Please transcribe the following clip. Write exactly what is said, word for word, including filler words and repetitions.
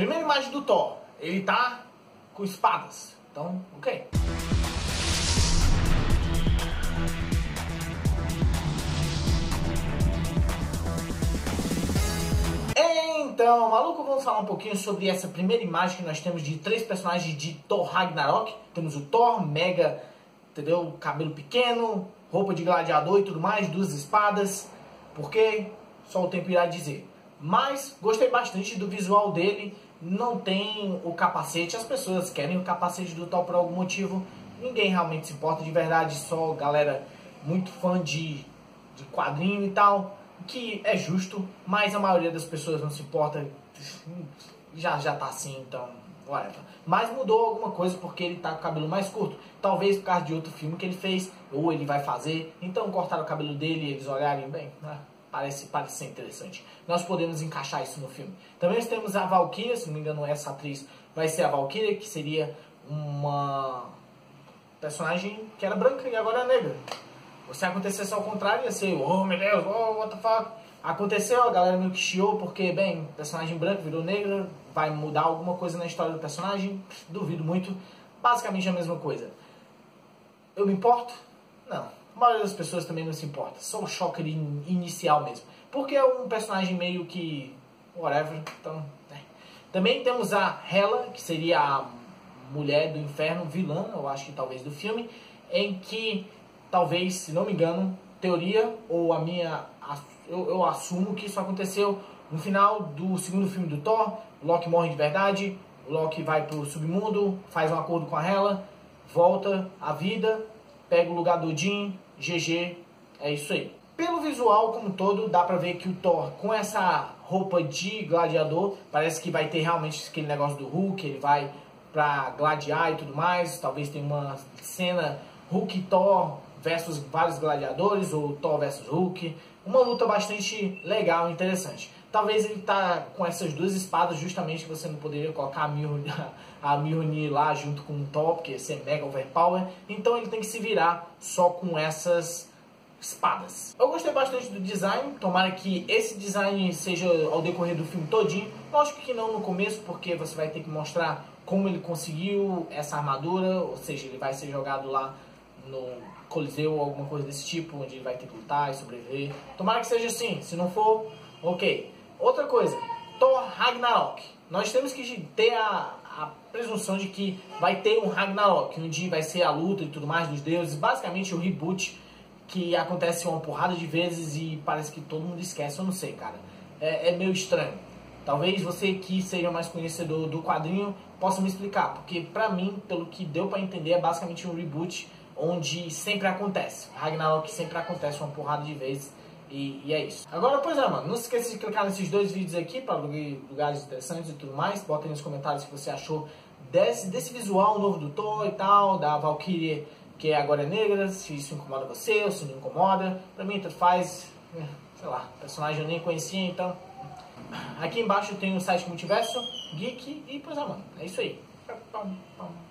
Primeira imagem do Thor, ele tá com espadas, então, ok. Então, maluco, vamos falar um pouquinho sobre essa primeira imagem que nós temos de três personagens de Thor Ragnarok. Temos o Thor, mega, entendeu? Cabelo pequeno, roupa de gladiador e tudo mais, duas espadas. Porque só o tempo irá dizer. Mas gostei bastante do visual dele. Não tem o capacete, as pessoas querem o capacete do Thor por algum motivo. Ninguém realmente se importa de verdade, só galera muito fã de, de quadrinho e tal. Que é justo, mas a maioria das pessoas não se importa, já, já tá assim, então, whatever. Mas mudou alguma coisa porque ele tá com o cabelo mais curto, talvez por causa de outro filme que ele fez, ou ele vai fazer, então cortaram o cabelo dele e eles olharem bem, né? Parece, parece ser interessante. Nós podemos encaixar isso no filme. Também temos a Valkyria, se não me engano essa atriz vai ser a Valkyria, que seria uma personagem que era branca e agora é negra. Se acontecesse ao contrário, ia ser, oh meu Deus, oh what the fuck. Aconteceu, a galera meio que chiou, porque, bem, personagem branco virou negra, vai mudar alguma coisa na história do personagem? Duvido muito. Basicamente a mesma coisa. Eu me importo? Não. A maioria das pessoas também não se importa. Só o choque inicial mesmo. Porque é um personagem meio que... whatever. Então, é. Também temos a Hela, que seria a mulher do inferno, vilã, eu acho que talvez do filme, em que... talvez, se não me engano, teoria, ou a minha, eu, eu assumo que isso aconteceu no final do segundo filme do Thor. O Loki morre de verdade, o Loki vai pro submundo, faz um acordo com a Hela, volta à vida, pega o lugar do Odin, G G, é isso aí. Pelo visual como um todo, dá pra ver que o Thor, com essa roupa de gladiador, parece que vai ter realmente aquele negócio do Hulk, ele vai pra gladiar e tudo mais, talvez tenha uma cena Hulk e Thor versus vários gladiadores, ou Thor versus Hulk. Uma luta bastante legal e interessante. Talvez ele tá com essas duas espadas, justamente que você não poderia colocar a Mjolnir, a Mjolnir lá junto com o Thor, porque ia ser mega overpower. Então ele tem que se virar só com essas espadas. Eu gostei bastante do design, tomara que esse design seja ao decorrer do filme todinho. Lógico que não no começo, porque você vai ter que mostrar como ele conseguiu essa armadura, ou seja, ele vai ser jogado lá no Coliseu ou alguma coisa desse tipo, onde ele vai ter que lutar e sobreviver. Tomara que seja assim, se não for, ok. Outra coisa, Thor Ragnarok. Nós temos que ter a, a presunção de que vai ter um Ragnarok, onde vai ser a luta e tudo mais dos deuses, basicamente o reboot que acontece uma porrada de vezes e parece que todo mundo esquece, eu não sei, cara. É, é meio estranho. Talvez você que seja mais conhecedor do quadrinho possa me explicar, porque pra mim, pelo que deu pra entender, é basicamente um reboot onde sempre acontece. Ragnarok sempre acontece uma porrada de vezes e, e é isso. Agora, pois é, mano, não se esqueça de clicar nesses dois vídeos aqui para lugares interessantes e tudo mais. Bota aí nos comentários o que você achou desse, desse visual novo do Thor e tal, da Valkyrie, que agora é negra, se isso incomoda você ou se não incomoda. Pra mim, tanto faz, sei lá, personagem eu nem conhecia, então... Aqui embaixo tem o site Multiverso Geek e, pois é, mano, é isso aí.